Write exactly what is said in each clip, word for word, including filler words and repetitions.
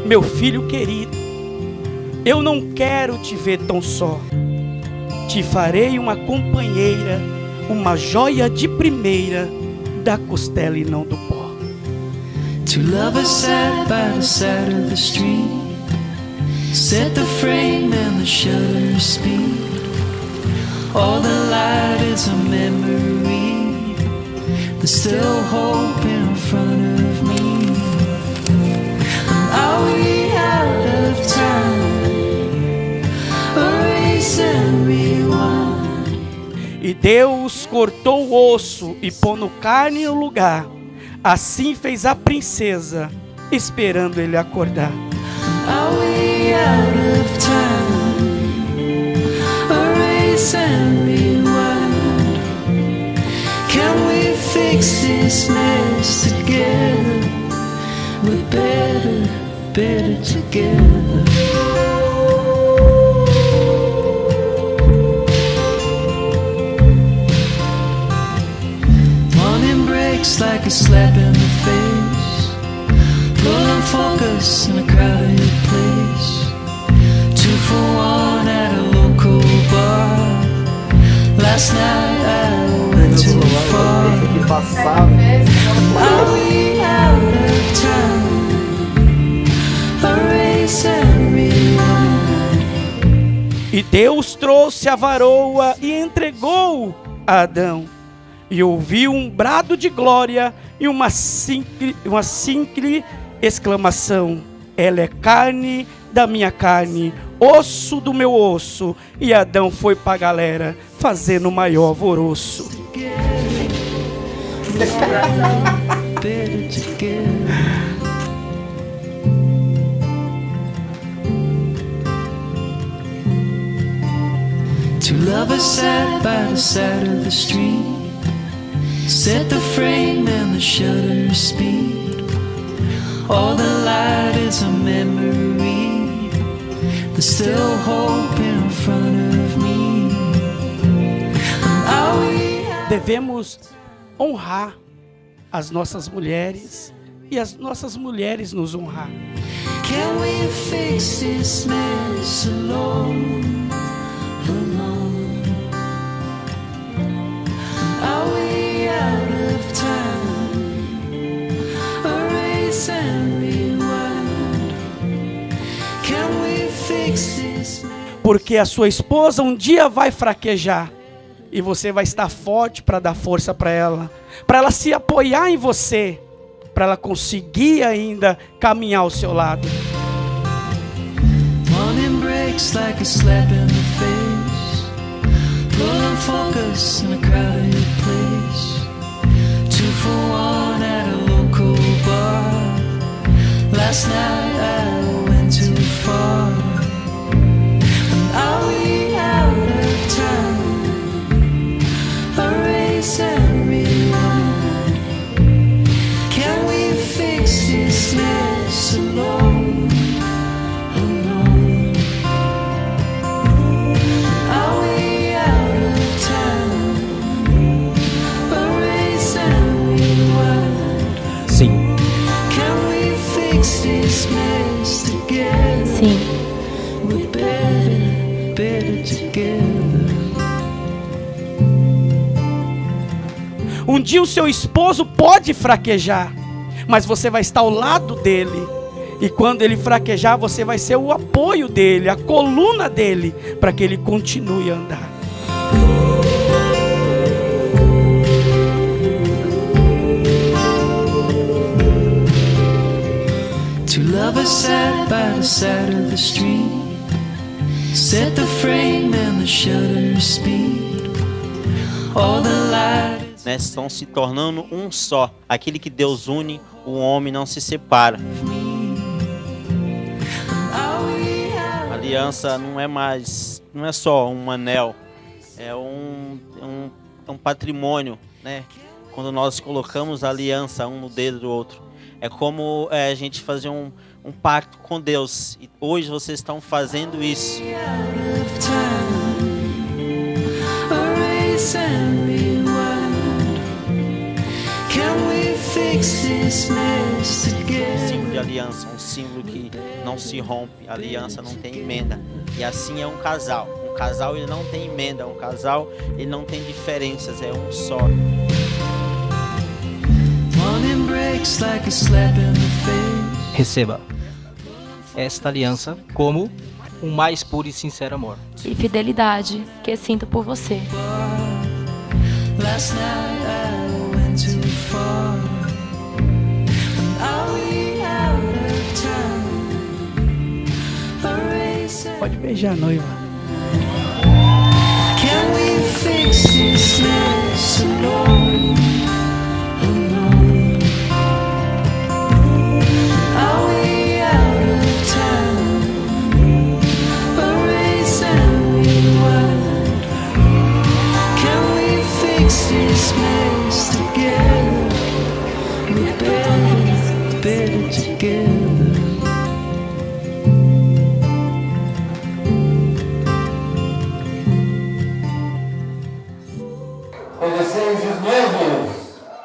meu filho querido, eu não quero te ver tão só. Te farei uma companheira, uma joia de primeira, da costela e não do pó. Two lovers sat by the side of the street, set the frame and the shutter speed. All the light is a memory, there's still hope in front of me. Are we out of time? Erase and rewind. E Deus cortou o osso e pondo carne no lugar. Assim fez a princesa, esperando ele acordar. Are we out of time? Erase and rewind. Can we fix this mess together? We're better, better together. Morning breaks like a slap in the face, pulling focus in a crowded place. Two for one at a local bar. Last night I went too far. Are we out of time? Erase and rewind. E Deus trouxe a varoa e entregou a Adão. E ouviu um brado de glória e uma simples, uma simples exclamação: ela é carne da minha carne, osso do meu osso. E Adão foi para a galera fazendo o maior alvoroço. Two lovers sat by the side of the street, set the frame and the shutter speed. All the light is a memory, there's still hope in front of me. Are we out? Devemos honrar as nossas mulheres e as nossas mulheres nos honrar. Can we fix this mess alone? Alone. Are we out of time? Erase and rewind. Can we fix this mess? Porque a sua esposa um dia vai fraquejar e você vai estar forte para dar força para ela, para ela se apoiar em você, para ela conseguir ainda caminhar ao seu lado. Morning breaks like a slap in the face, pulling focus in a crowded place. Two for one at a local bar. Last night I went too far. Are we out of time? Erase and rewind. Can we fix this mess alone? Alone. Are we out of time? Erase and rewind. Sim. Can we fix this mess together? Sim. We're better, better together. Um dia o seu esposo pode fraquejar, mas você vai estar ao lado dele. E quando ele fraquejar, você vai ser o apoio dele, a coluna dele, para que ele continue a andar. Two lovers sat by the side of the street, set the frame and the shutter speed. All the light. Né, estão se tornando um só. Aquele que Deus une, o homem não se separa. A aliança não é mais, não é só um anel, é um, um, um patrimônio, né? Quando nós colocamos a aliança um no dedo do outro, é como é, a gente fazer um, um pacto com Deus. E hoje vocês estão fazendo isso. Can we we fix this mess Um together? símbolo de aliança, um símbolo que não se rompe. A aliança não tem emenda. E assim é um casal. Um casal ele não tem emenda. Um casal ele não tem diferenças. É um só. Morning breaks like a slap in the face. Receba esta aliança como um mais puro e sincero amor. E fidelidade que sinto por você. Last night I went too far. And are we out of time? Erasing. Pode beijar a noiva. Can we fix this mess alone? Alone. Are we out of time? Erase and rewind. Can we fix this mess together? We're better, better together. Conheceis os noivos.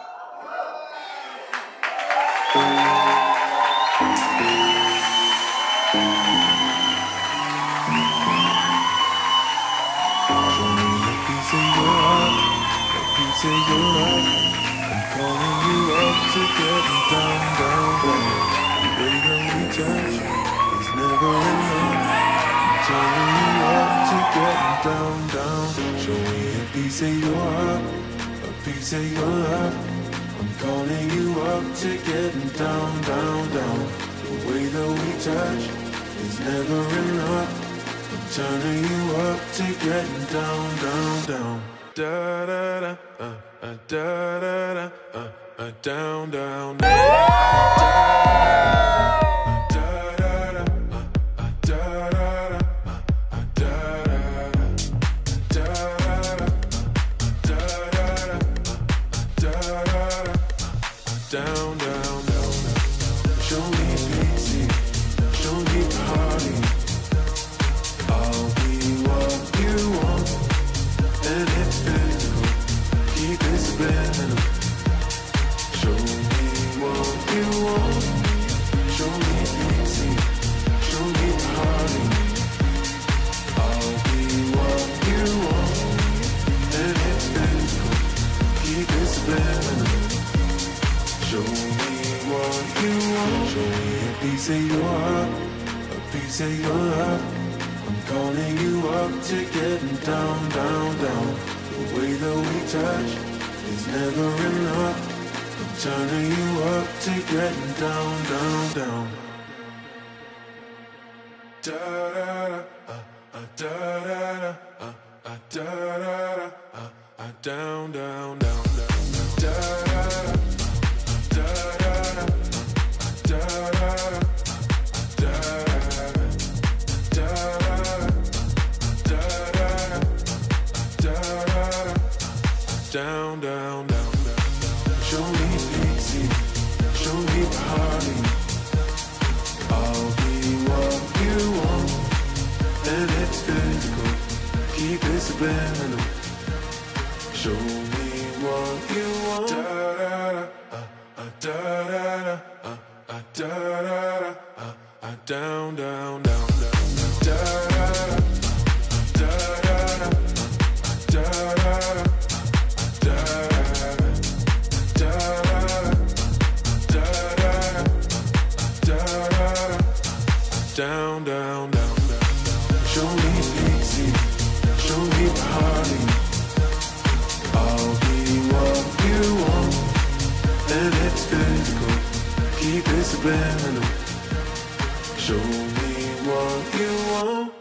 Piece of your heart, a piece of your love. I'm calling you up to getting down, down, down. The way that we touch is never enough. I'm turning you up to getting down, down, down. Da da da, uh, uh, da da da, uh, uh, down, down, down. Down, down, down. Show me pity, show me party. I'll be what you want, and it's physical. Keep it subliminal. Show me what you want. Show me pity, show me party. I'll be what you want, and it's physical. Keep it subliminal. Show me what you want. Show me a piece of your heart, a piece of your love. I'm calling you up to getting down, down, down. The way that we touch is never enough. I'm turning you up to getting down, down, down. Da da da, uh, uh, da da da, uh, uh, da da da, uh, uh, down, down, down, down, da da da. Down, down, down, down. Show me pity, show me party. I'll be what you want, and it's physical. Keep it subliminal. Show me what you want. Da da da, uh, uh, da da da, uh, uh, da da da, uh, uh, down, down, down, down, da da da, da da da, da da da. Down, down, down, down. Show me pity, show me party. I'll be what you want, and it's physical. Keep it subliminal. Show me what you want.